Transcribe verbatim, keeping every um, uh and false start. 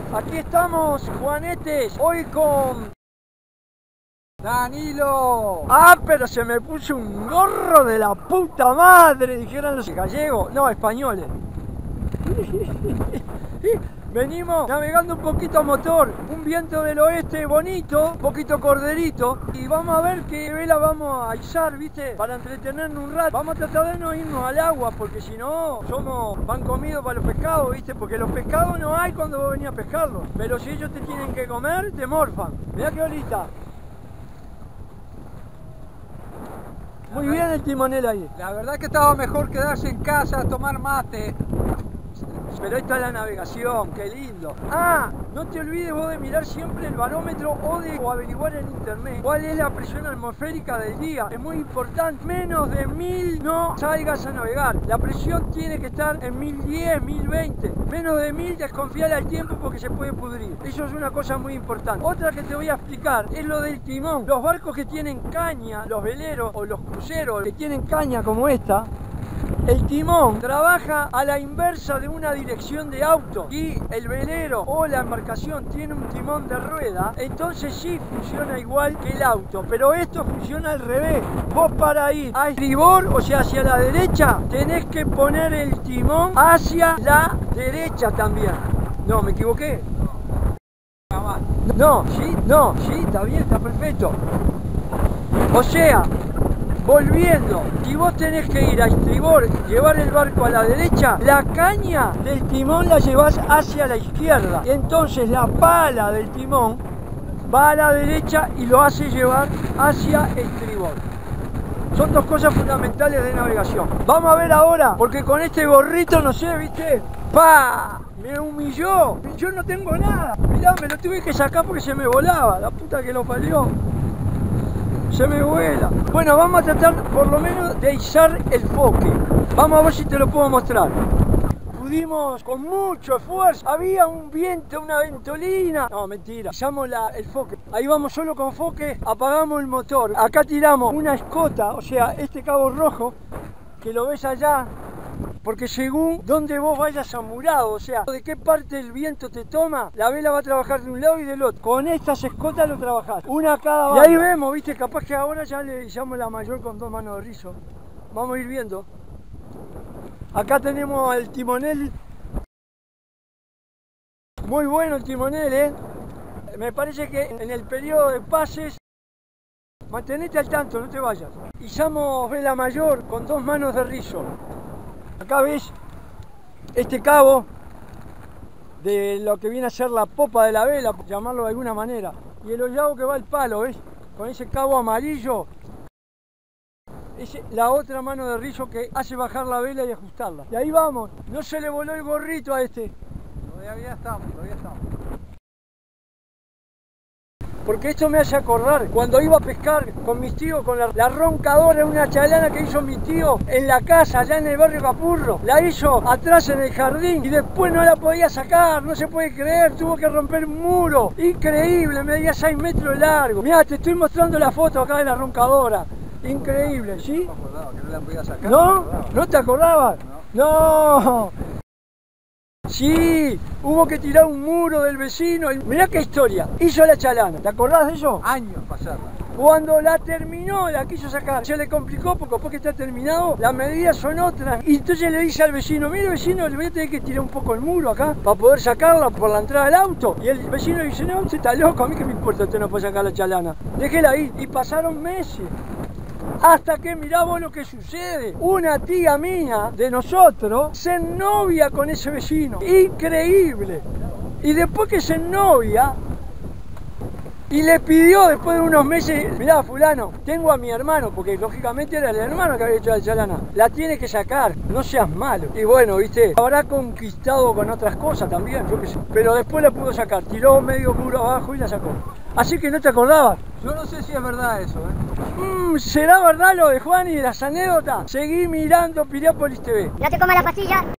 Aquí estamos, Juanetes, hoy con Danilo. Ah, pero se me puso un gorro de la puta madre, dijeron los gallegos, no, españoles. Venimos navegando un poquito a motor, un viento del oeste bonito, un poquito corderito, y vamos a ver qué vela vamos a izar, ¿viste? Para entretenernos un rato. Vamos a tratar de no irnos al agua, porque si no, somos pan comido para los pescados, ¿viste? Porque los pescados no hay cuando vos venís a pescarlos, pero si ellos te tienen que comer, te morfan. Mirá qué bolita. Muy bien el timonel ahí. La verdad que estaba mejor quedarse en casa a tomar mate. Pero ahí está la navegación, qué lindo. Ah, no te olvides vos de mirar siempre el barómetro o de o averiguar en internet cuál es la presión atmosférica del día. Es muy importante. Menos de mil no salgas a navegar. La presión tiene que estar en mil diez, mil veinte. Menos de mil desconfiale al tiempo porque se puede pudrir. Eso es una cosa muy importante. Otra que te voy a explicar es lo del timón. Los barcos que tienen caña, los veleros o los cruceros que tienen caña como esta, el timón trabaja a la inversa de una dirección de auto y el velero o la embarcación tiene un timón de rueda, entonces sí funciona igual que el auto, pero esto funciona al revés. Vos para ir a estribor, o sea hacia la derecha, tenés que poner el timón hacia la derecha también. No, me equivoqué. No, sí, no, sí, está bien, está perfecto. O sea, volviendo, si vos tenés que ir a estribor, llevar el barco a la derecha, la caña del timón la llevas hacia la izquierda. Y entonces la pala del timón va a la derecha y lo hace llevar hacia estribor. Son dos cosas fundamentales de navegación. Vamos a ver ahora, porque con este gorrito, no sé, ¿viste? ¡Pah! Me humilló. Yo no tengo nada. Mirá, me lo tuve que sacar porque se me volaba. La puta que lo parió. Se me vuela. Bueno, vamos a tratar por lo menos de izar el foque. Vamos a ver si te lo puedo mostrar. Pudimos con mucho esfuerzo. Había un viento, una ventolina. No, mentira. Izamos la, el foque. Ahí vamos solo con foque. Apagamos el motor. Acá tiramos una escota, o sea, este cabo rojo, que lo ves allá. Porque según donde vos vayas amurado, o sea, de qué parte del viento te toma, la vela va a trabajar de un lado y del otro. Con estas escotas lo trabajás, una a cada banda. Y ahí vemos, viste, capaz que ahora ya le izamos la mayor con dos manos de rizo. Vamos a ir viendo. Acá tenemos el timonel. Muy bueno el timonel, ¿eh? Me parece que en el periodo de pases, mantenete al tanto, no te vayas. Izamos vela mayor con dos manos de rizo. Acá ves este cabo de lo que viene a ser la popa de la vela, por llamarlo de alguna manera. Y el hollado que va al palo, ¿ves? Con ese cabo amarillo. Es la otra mano de rizo que hace bajar la vela y ajustarla. Y ahí vamos. No se le voló el gorrito a este. Todavía estamos, todavía estamos. Porque esto me hace acordar cuando iba a pescar con mis tíos, con la, la roncadora, una chalana que hizo mi tío en la casa, allá en el barrio Capurro. La hizo atrás en el jardín y después no la podía sacar, no se puede creer, tuvo que romper un muro. Increíble, medía seis metros de largo. Mirá, te estoy mostrando la foto acá de la roncadora. Increíble, ¿sí? No me acordaba que no la podía sacar. ¿No? ¿No te acordabas? No. no. Sí, hubo que tirar un muro del vecino. Mirá qué historia. Hizo la chalana. ¿Te acordás de eso? Años pasarla. Cuando la terminó, la quiso sacar. Se le complicó porque después que está terminado, las medidas son otras. Y entonces le dice al vecino, mire vecino, le voy a tener que tirar un poco el muro acá para poder sacarla por la entrada del auto. Y el vecino dice, no, usted está loco, a mí que me importa, usted no puede sacar la chalana. Déjela ahí. Y pasaron meses. Hasta que mirá vos lo que sucede. Una tía mía de nosotros se novia con ese vecino. Increíble. Y después que se novia, y le pidió después de unos meses, mirá fulano, tengo a mi hermano, porque lógicamente era el hermano que había hecho la chalana. La tiene que sacar, no seas malo. Y bueno, viste, habrá conquistado con otras cosas también, yo qué sé. Pero después la pudo sacar, tiró medio muro abajo y la sacó. Así que no te acordabas. Yo no sé si es verdad eso, ¿eh? Mm, ¿será verdad lo de Juan y de las anécdotas? Seguí mirando Piriápolis T V. No te comas la pastilla.